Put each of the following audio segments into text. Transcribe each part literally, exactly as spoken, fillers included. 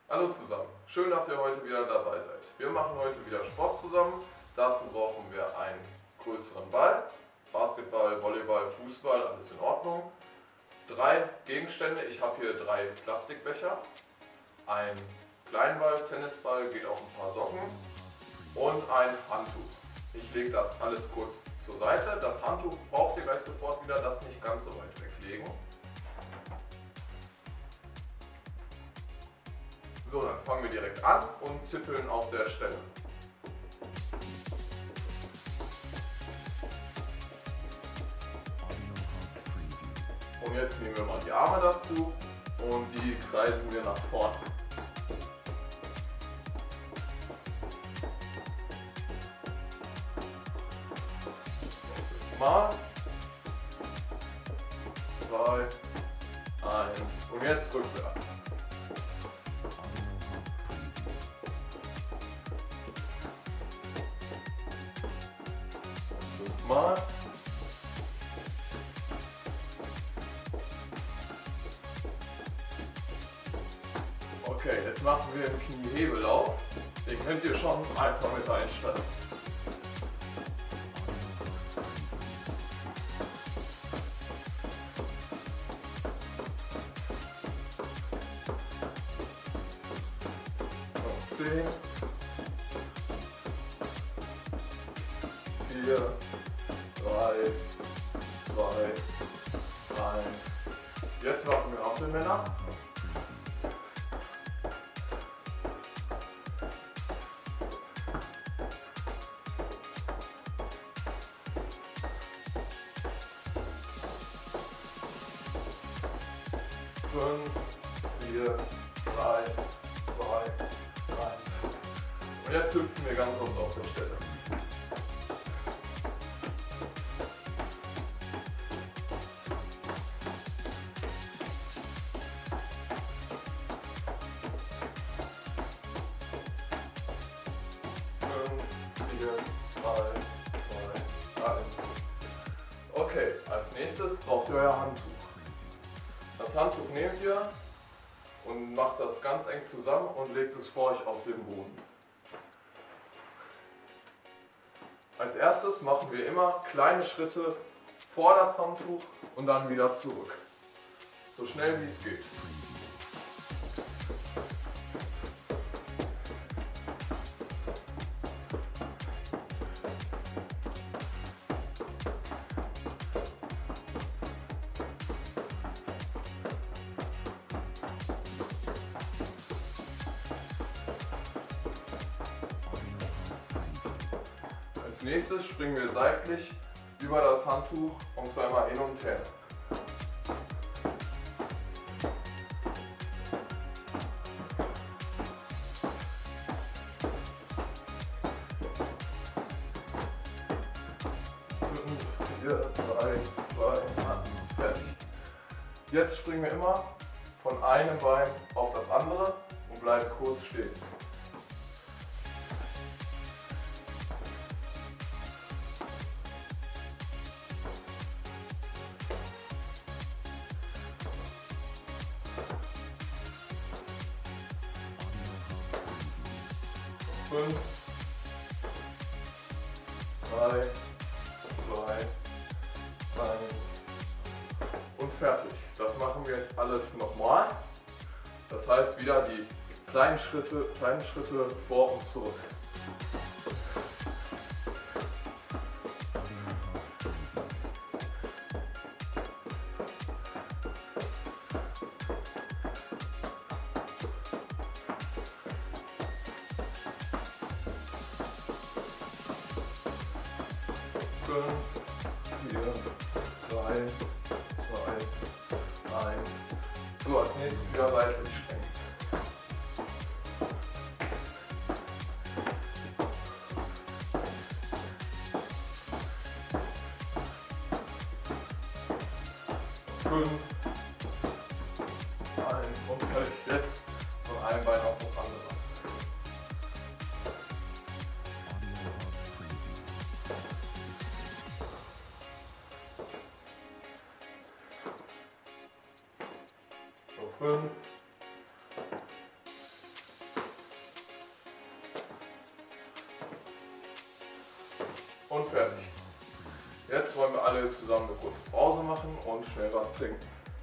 Hallo zusammen, schön, dass ihr heute wieder dabei seid. Wir machen heute wieder Sport zusammen. Dazu brauchen wir einen größeren Ball, Basketball, Volleyball, Fußball, alles in Ordnung. Drei Gegenstände, ich habe hier drei Plastikbecher, einen kleinen Ball, Tennisball, geht auch ein paar Socken und ein Handtuch. Ich lege das alles kurz zur Seite. Das Handtuch braucht ihr gleich sofort wieder, das nicht ganz so weit weglegen. So, dann fangen wir direkt an und zippeln auf der Stelle. Und jetzt nehmen wir mal die Arme dazu und die kreisen wir nach vorne. Mal, zwei, eins und jetzt rückwärts. Mal. Okay, jetzt machen wir einen Kniehebellauf. Den könnt ihr schon einfach mit einsteigen. zehn, vier, drei, zwei, eins. Jetzt machen wir Hampelmänner. fünf, vier, drei, zwei, eins. Und jetzt hüpfen wir ganz oft auf der Stelle. Okay, als nächstes braucht ihr euer Handtuch. Das Handtuch nehmt ihr und macht das ganz eng zusammen und legt es vor euch auf den Boden. Als erstes machen wir immer kleine Schritte vor das Handtuch und dann wieder zurück. So schnell wie es geht. Als nächstes springen wir seitlich über das Handtuch und zweimal hin und her. fünf, vier, drei, zwei, eins, fertig. Jetzt springen wir immer von einem Bein auf das andere und bleiben kurz stehen. fünf, drei, zwei, eins und fertig. Das machen wir jetzt alles nochmal. Das heißt wieder die kleinen Schritte, kleinen Schritte vor und zurück. fünf, vier, drei, zwei, eins. So, als nächstes wieder seitlich schwenken. fünf, eins und fertig. Jetzt von einem Bein auf das andere. fünf, Und fertig. Jetzt wollen wir alle zusammen eine kurze Pause machen und schnell was trinken.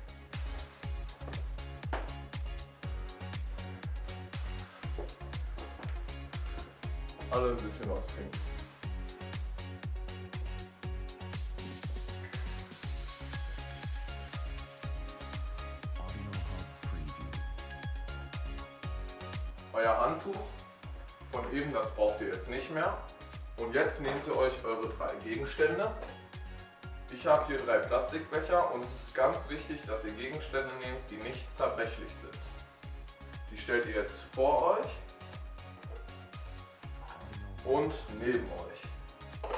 Alle ein bisschen was trinken. Euer Handtuch von eben, das braucht ihr jetzt nicht mehr. Und jetzt nehmt ihr euch eure drei Gegenstände. Ich habe hier drei Plastikbecher und es ist ganz wichtig, dass ihr Gegenstände nehmt, die nicht zerbrechlich sind. Die stellt ihr jetzt vor euch und neben euch.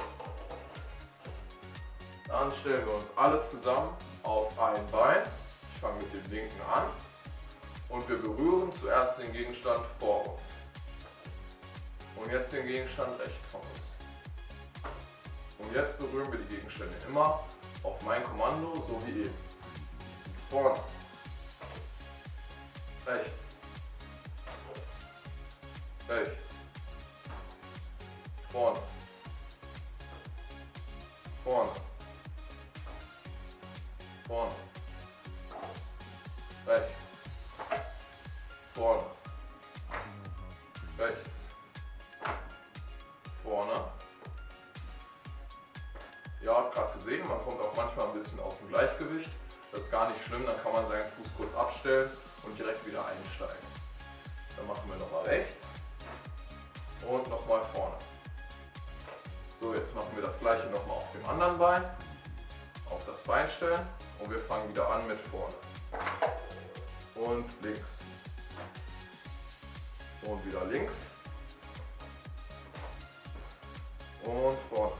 Dann stellen wir uns alle zusammen auf ein Bein. Ich fange mit dem linken an und wir berühren zuerst den Gegenstand vor uns. Und jetzt den Gegenstand rechts von uns. Und jetzt berühren wir die Gegenstände immer auf mein Kommando, so wie eben. Vorne, rechts, rechts, vorne, vorne, vorne, rechts, vorne, rechts, vorne. Ihr habt gerade gesehen, man kommt auch manchmal ein bisschen aus dem Gleichgewicht. Das ist gar nicht schlimm, dann kann man seinen Fuß kurz abstellen und direkt wieder einsteigen. Dann machen wir nochmal rechts und nochmal vorne. So, jetzt machen wir das gleiche nochmal auf dem anderen Bein. Auf das Bein stellen und wir fangen wieder an mit vorne. Und links. Und wieder links. Und vorne.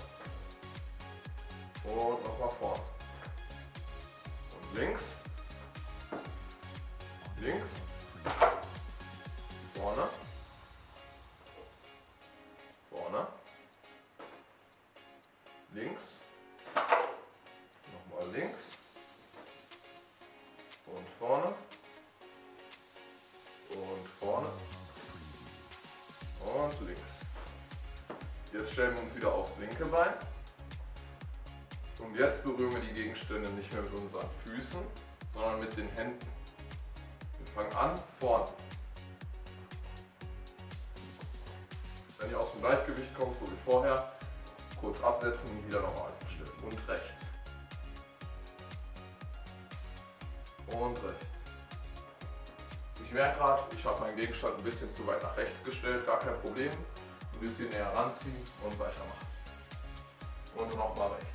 Und nochmal vorne. Und links. Links. Vorne. Vorne. Links. Nochmal links. Und vorne. Und vorne. Und links. Jetzt stellen wir uns wieder aufs linke Bein. Und jetzt berühren wir die Gegenstände nicht mehr mit unseren Füßen, sondern mit den Händen. Wir fangen an, vorne. Wenn ihr aus dem Gleichgewicht kommt, so wie vorher, kurz absetzen und wieder normal stellen. Und rechts. Und rechts. Ich merke gerade, ich habe meinen Gegenstand ein bisschen zu weit nach rechts gestellt, gar kein Problem. Ein bisschen näher ranziehen und weitermachen. Und nochmal rechts.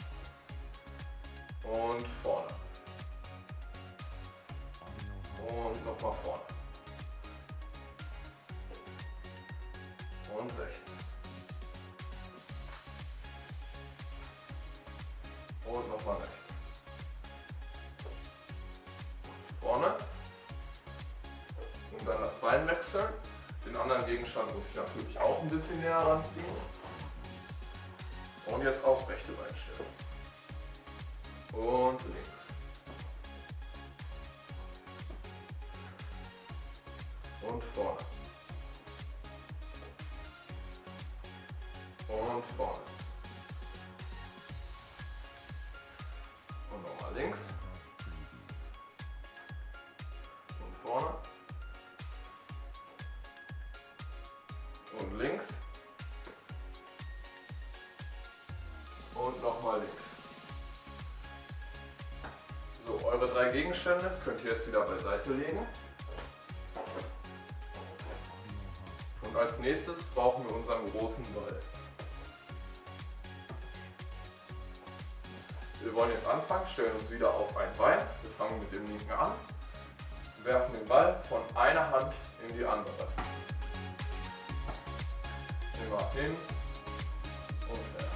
Und vorne. Und nochmal vorne. Und rechts. Und nochmal rechts. Vorne. Und dann das Bein wechseln. Den anderen Gegenstand muss ich natürlich auch ein bisschen näher ranziehen. Und jetzt aufs rechte Bein stellen. Und links. Und vorne. Und vorne. Und nochmal links. Und vorne. Und links. Und nochmal links. So, eure drei Gegenstände könnt ihr jetzt wieder beiseite legen. Und als nächstes brauchen wir unseren großen Ball. Wir wollen jetzt anfangen, stellen uns wieder auf ein Bein. Wir fangen mit dem linken an, werfen den Ball von einer Hand in die andere. Immer hin und her.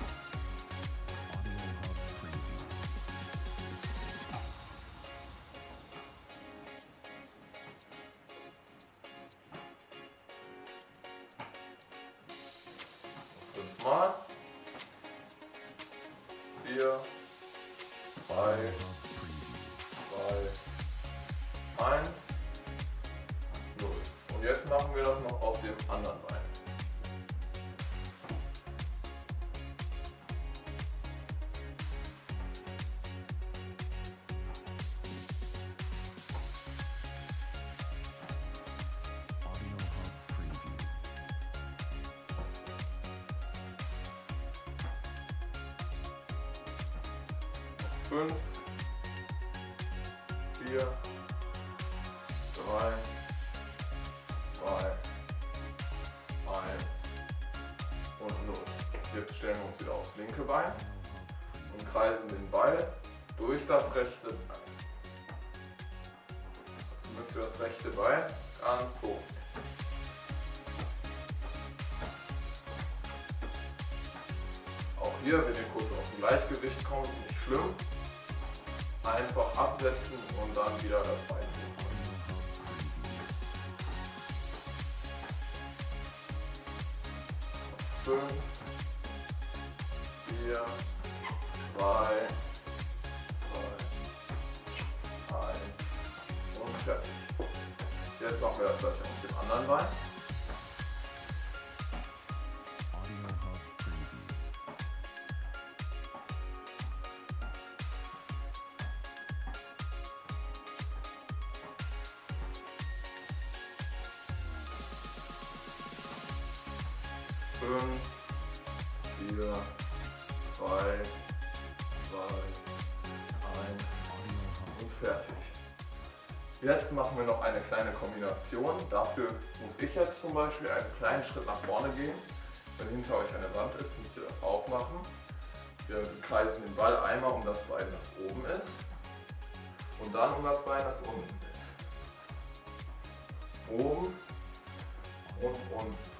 Fünfmal. Vier, drei, zwei, eins, null. Und jetzt machen wir das noch auf dem anderen Bein. fünf, vier, drei, zwei, eins und null. Jetzt stellen wir uns wieder aufs linke Bein und kreisen den Ball durch das rechte Bein. Dazu müsst ihr das rechte Bein ganz hoch. Auch hier, wenn ihr kurz aus dem Gleichgewicht kommt, nicht schlimm. Einfach absetzen und dann wieder das Bein hoch. fünf, vier, drei, zwei, eins und fertig. Jetzt machen wir das gleiche auf dem anderen Bein. fünf, vier, drei, zwei, eins und fertig. Jetzt machen wir noch eine kleine Kombination. Dafür muss ich jetzt zum Beispiel einen kleinen Schritt nach vorne gehen. Wenn hinter euch eine Wand ist, müsst ihr das auch machen. Wir kreisen den Ball einmal um das Bein, das oben ist, und dann um das Bein, das unten ist. Oben und unten.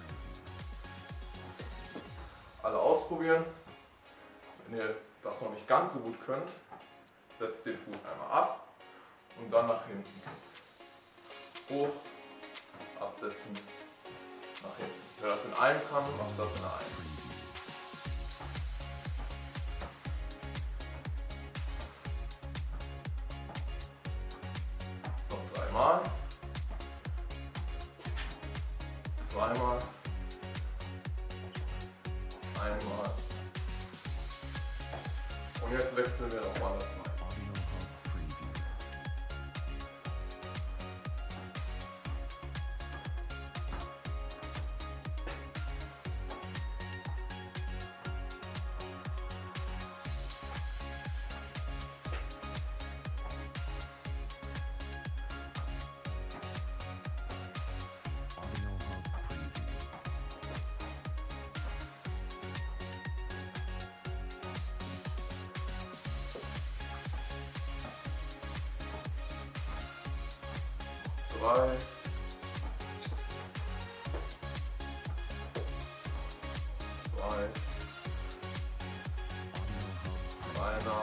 Alle ausprobieren. Wenn ihr das noch nicht ganz so gut könnt, setzt den Fuß einmal ab und dann nach hinten. Hoch, absetzen, nach hinten. Wer das in einem kann, macht das in einem. Noch dreimal. Zweimal. Einmal. Und jetzt wechseln wir nochmal das Bein. Drei, zwei, einer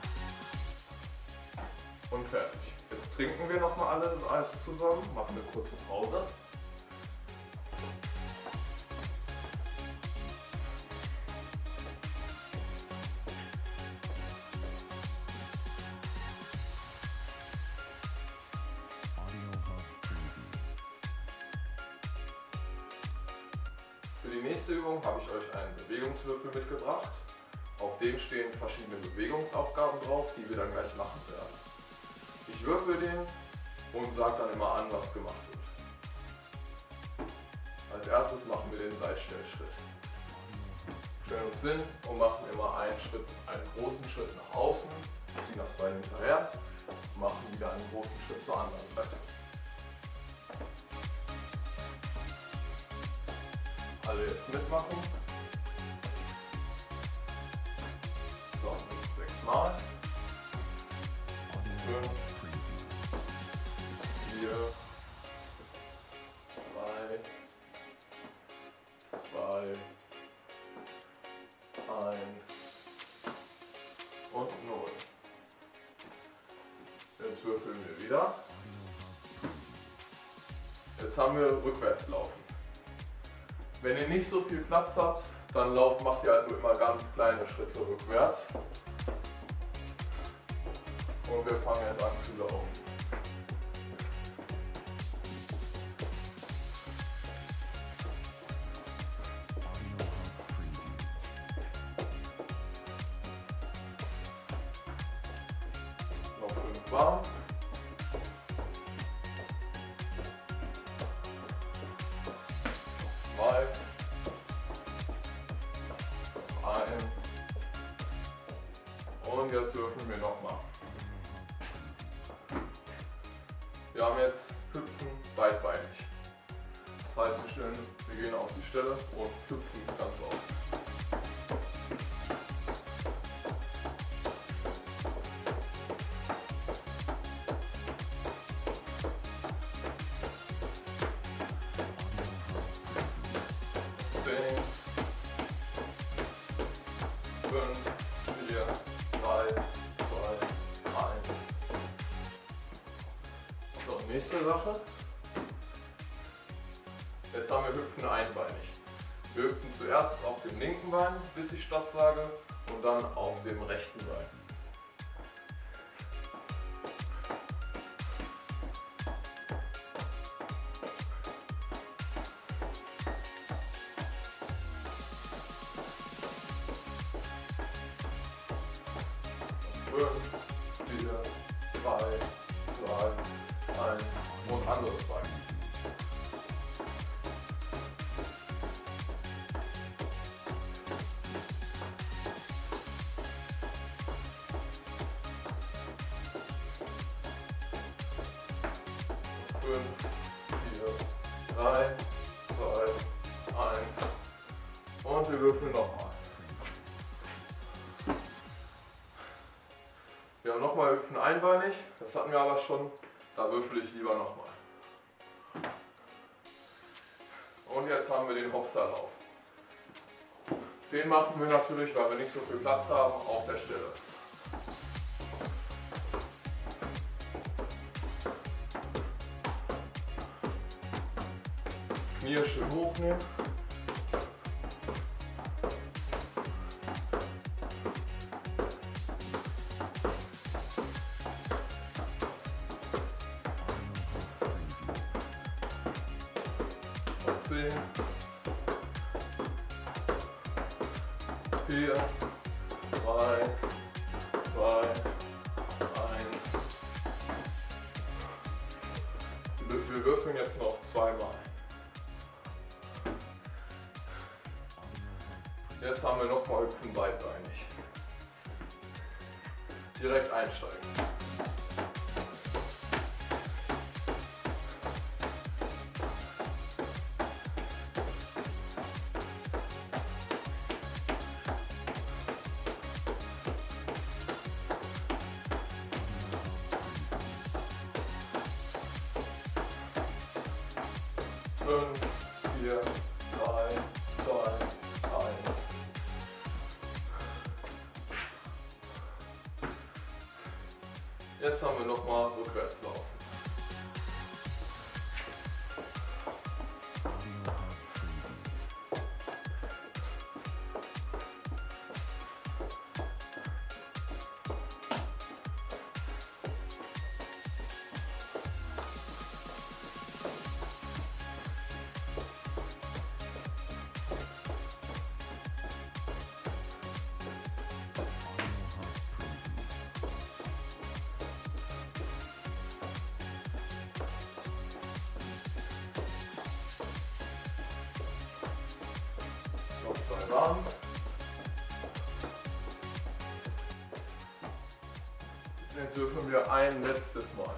und fertig. Jetzt trinken wir nochmal alle das Eis zusammen, machen eine kurze Pause. Für die nächste Übung habe ich euch einen Bewegungswürfel mitgebracht. Auf dem stehen verschiedene Bewegungsaufgaben drauf, die wir dann gleich machen werden. Ich würfel den und sage dann immer an, was gemacht wird. Als erstes machen wir den Seitstellschritt. Stellen uns hin und machen immer einen Schritt, einen großen Schritt nach außen, ziehen das Bein hinterher und machen wieder einen großen Schritt zur anderen Seite. Alle jetzt mitmachen. So, sechs Mal. Fünf, vier, drei, zwei, eins und null. Jetzt würfeln wir wieder. Jetzt haben wir rückwärts laufen. Wenn ihr nicht so viel Platz habt, dann lauft, macht ihr halt nur immer ganz kleine Schritte rückwärts. Und wir fangen jetzt an zu laufen. Noch fünf Mal. Zwei. Ein. Und jetzt würfeln wir nochmal. Wir haben jetzt Hüpfen beidbeinig. Das heißt, wir, stellen, wir gehen auf die Stelle und hüpfen ganz auf. zehn, fünf, vier, drei, zwei, eins. So, nächste Sache. Jetzt haben wir Hüpfen einbeinig. Wir hüpfen zuerst auf dem linken Bein, bis ich Stopp sage, und dann auf dem rechten Bein. fünf, vier, drei, zwei, eins und anderes Bein. fünf, vier, drei, zwei, eins und wir würfeln nochmal. Wir haben nochmal Hüpfen einbeinig, das hatten wir aber schon, da würfel ich lieber nochmal. Und jetzt haben wir den Hopserlauf. Den machen wir natürlich, weil wir nicht so viel Platz haben, auf der Stelle. Knie schön hochnehmen. zehn, vier, drei, zwei, eins. Wir würfeln jetzt noch zweimal. Jetzt haben wir nochmal Hüpfen beidbeinig. Direkt einsteigen. fünf, vier, drei, zwei, eins. Jetzt haben wir nochmal rückwärts laufen. Noch zwei Bahnen. Jetzt würfeln wir ein letztes Mal.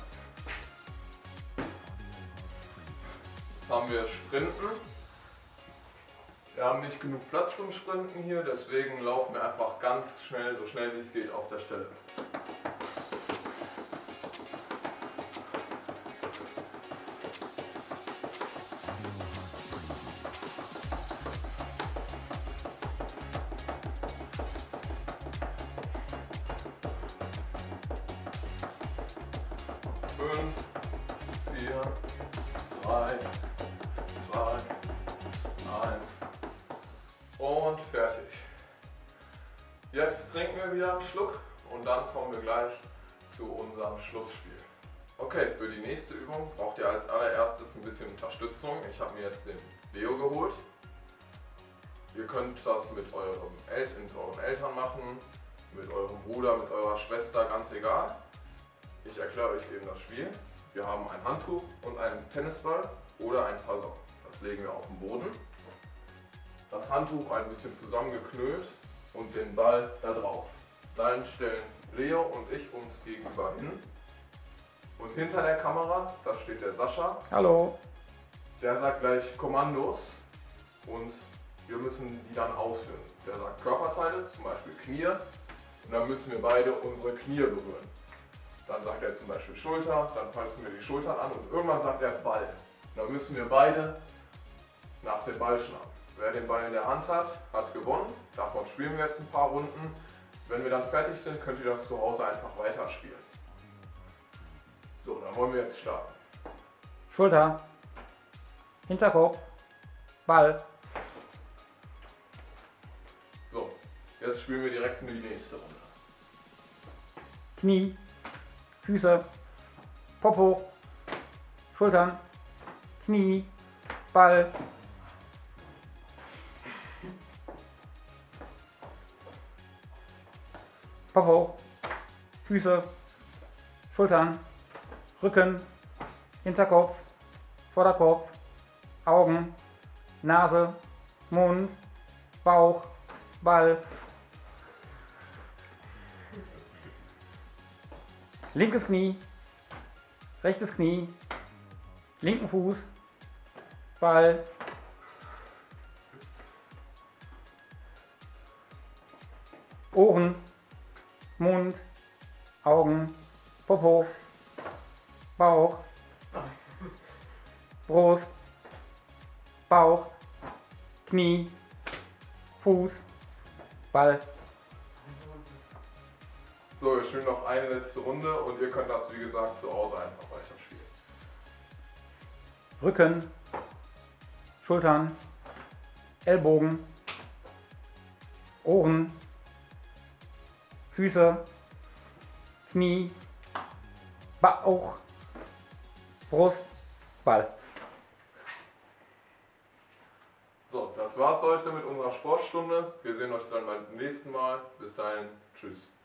Jetzt haben wir Sprinten. Wir haben nicht genug Platz zum Sprinten hier, deswegen laufen wir einfach ganz schnell, so schnell wie es geht, auf der Stelle. fünf, vier, drei, zwei, eins und fertig. Jetzt trinken wir wieder einen Schluck und dann kommen wir gleich zu unserem Schlussspiel. Okay, für die nächste Übung braucht ihr als allererstes ein bisschen Unterstützung. Ich habe mir jetzt den Leo geholt. Ihr könnt das mit eurem El mit euren Eltern machen, mit eurem Bruder, mit eurer Schwester, ganz egal. Ich erkläre euch eben das Spiel. Wir haben ein Handtuch und einen Tennisball oder ein paar Socken. Das legen wir auf den Boden. Das Handtuch ein bisschen zusammengeknüllt und den Ball da drauf. Dann stellen Leo und ich uns gegenüber hin. Und hinter der Kamera, da steht der Sascha. Hallo. Der sagt gleich Kommandos und wir müssen die dann ausführen. Der sagt Körperteile, zum Beispiel Knie. Und dann müssen wir beide unsere Knie berühren. Dann sagt er zum Beispiel Schulter, dann fassen wir die Schultern an und irgendwann sagt er Ball. Dann müssen wir beide nach dem Ball schnappen. Wer den Ball in der Hand hat, hat gewonnen. Davon spielen wir jetzt ein paar Runden. Wenn wir dann fertig sind, könnt ihr das zu Hause einfach weiterspielen. So, dann wollen wir jetzt starten. Schulter, Hinterkopf, Ball. So, jetzt spielen wir direkt in die nächste Runde. Knie, Füße, Popo, Schultern, Knie, Ball. Popo, Füße, Schultern, Rücken, Hinterkopf, Vorderkopf, Augen, Nase, Mund, Bauch, Ball. Linkes Knie, rechtes Knie, linken Fuß, Ball. Ohren, Mund, Augen, Popo, Bauch, Brust, Bauch, Knie, Fuß, Ball. So, wir spielen noch eine letzte Runde und ihr könnt das wie gesagt zu Hause einfach weiterspielen. Rücken, Schultern, Ellbogen, Ohren, Füße, Knie, Bauch, Brust, Ball. So, das war's heute mit unserer Sportstunde. Wir sehen euch dann beim nächsten Mal. Bis dahin, tschüss.